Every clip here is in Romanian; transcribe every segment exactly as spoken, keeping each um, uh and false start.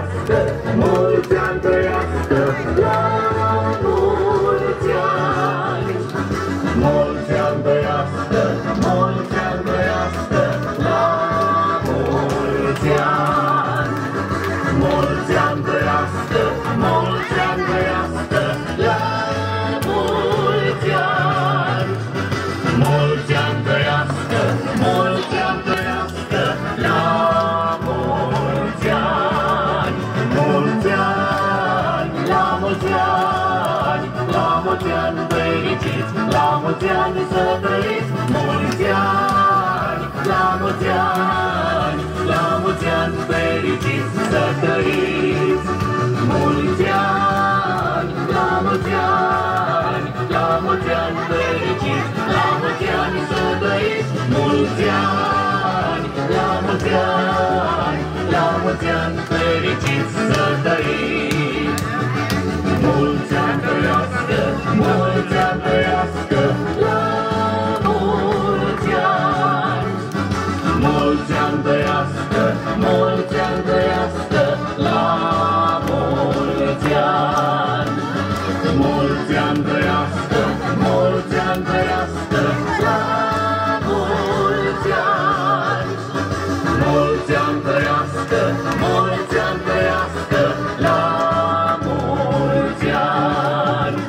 trăiască, mulți ani trăiască, la mulți ani. Mulți ani trăiască, mulți ani trăiască, la mulți ani. Mulți ani trăiască, mulți ani trăiască, la mulți ani. Mulți ani trăiască, mulți ani trăiască, la mulți ani. Mulți ani, la mulți ani, la mulți ani fericiți, la mulți ani să trăiți. Mulți ani, la mulți ani, la mulți ani fericiți să trăiți. Mulți ani, la mulți ani, la mulți ani fericiți, la mulți ani să trăiți. Mulți ani, la mulți ani, la mulți ani fericiți să trăiți. Mulți ani trăiască, mulți ani trăiască, la mulți ani. Mulți ani trăiască, mulți ani trăiască, la mulți ani. Mulți ani trăiască, mulți ani trăiască, la mulți ani. Mulți ani trăiască, mulți ani trăiască, la mulți ani.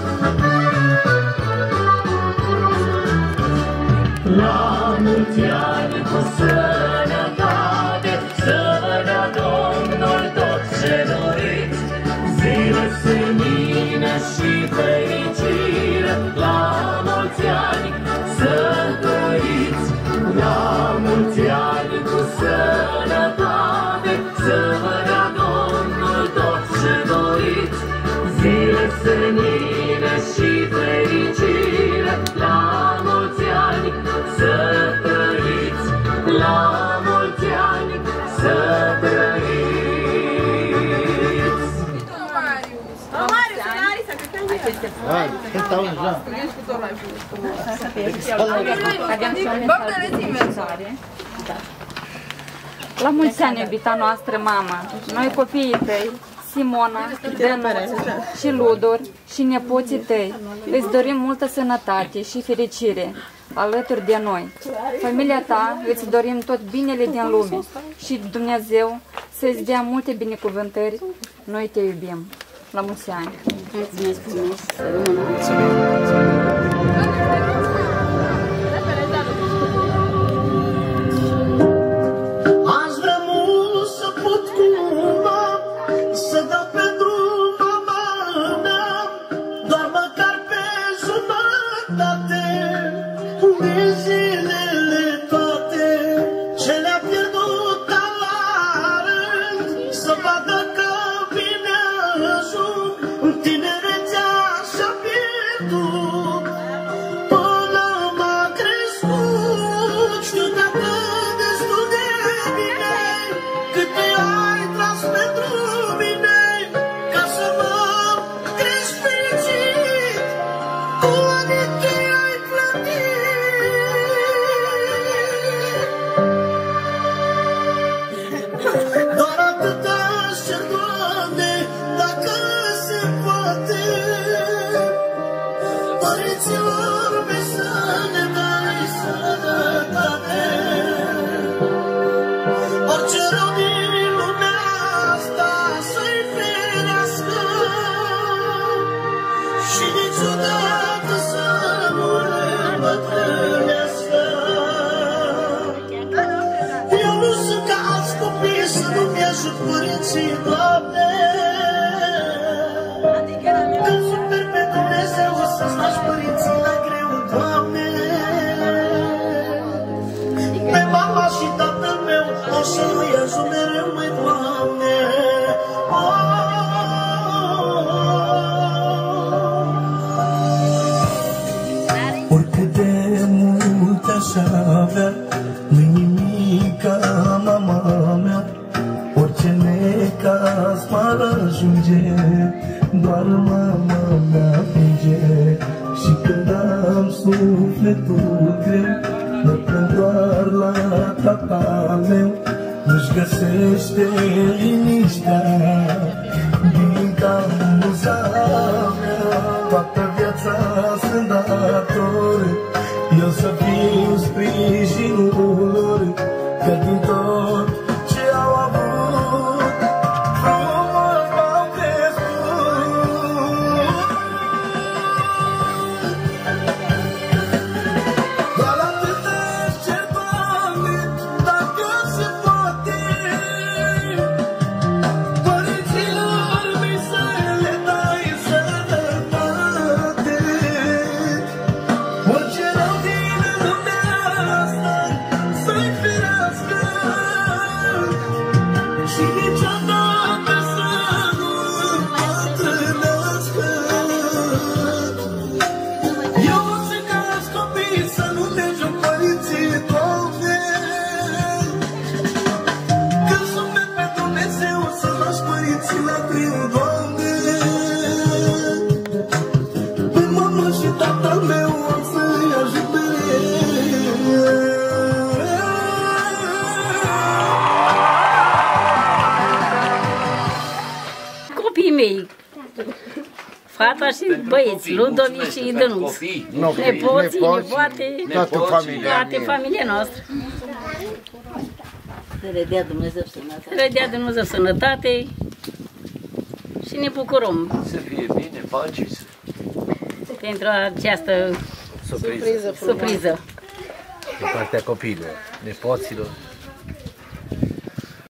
La mulți ani cu sănătate, să vă dea Domnul tot ce doriți. Zile senină și fericire, la mulți ani să trăiți. La mulți ani cu sănătate, să vă dea Domnul tot ce doriți. Zile senină și fericire, la mulți ani să trăiți. La mulți ani să trăiți. Hai, cântau în jam. La mulți ani, iubita noastră mamă, noi copiii tăi, Simona, Dănuț și Ludor și nepoții tăi, îți dorim multă sănătate și fericire alături de noi. Familia ta îți dorim tot binele din lume și Dumnezeu să-ți dea multe binecuvântări. Noi te iubim. La mulți ani! Mulțumesc frumos! Aș vrea mult să pot cumva să dau pentru mama mea, doar măcar pe jumătate de zilele toate ce le-a pierdut la rând, să vadă că bine ajung în tinerețea și-a pierdut. Până m-a crescut, știu dacă destul de bine câte ai tras pentru mine, ca să mă crești fericit cu anii ce ai plătit. Doar atâta cer, Doamne, dacă se poate, părinților mei să ne dai sănătate. Orice rău din lumea asta să-i ferească și niciodată să nu le îmbătrânească. Eu nu sunt ca alți copii să nu-mi ajut părinții, Doamne. Când super pe Dumnezeu o să-ți lași părinții la greu, Doamne. Pe mama și tatăl meu o să nu-i ajut mereu, măi, Doamne. Oricât de mult aș avea, nu-i nimic ca mama mea. Orice necaz m-ar ajunge, doar mama mea plânge. Și când am sufletul greu, mă plâng doar la tata meu. Nu-și găsește liniștea din cauza mea. Toată viața sunt dator eu să fiu sprijinul lor, că din tot ce au avut frumos m-au crescut. Doar atât îți cer, Doamne, dacă se poate, părinților mei să le dai sănătate. Orice rău din lumea asta să-i ferească și niciodată să nu îmbătrânească. Eu o să cresc copii să nu ne joc părinții, Doamne, când suflet pe Dumnezeu să lași părinții la greu, Doamne. Pe mama și tatăl meu am să-i ajut mereu. Copiii mei, fata și băieți, Ludovic și Dănuț, nepoții, nepoate, Toată familia toate mea. familia noastră. Să le dea Dumnezeu sănătate. Să le dea Dumnezeu sănătate și ne bucurăm Să fie bine, pace, să pentru această surpriză surpriză. din partea copiilor, nepoților.